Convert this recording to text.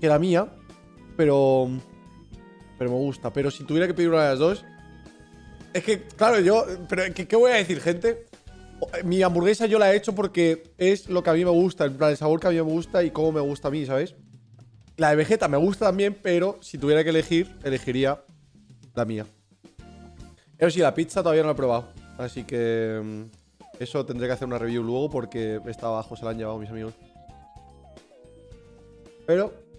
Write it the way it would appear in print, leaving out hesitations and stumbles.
que la mía, pero me gusta. Pero si tuviera que pedir una de las dos, es que, claro, pero ¿qué voy a decir, gente? Mi hamburguesa yo la he hecho porque es lo que a mí me gusta, en plan, el sabor que a mí me gusta y cómo me gusta a mí, ¿sabes? La de Vegeta me gusta también, pero si tuviera que elegir, elegiría la mía. Pero sí, la pizza todavía no la he probado. Así que eso tendré que hacer una review luego porque está abajo, se la han llevado mis amigos. Pero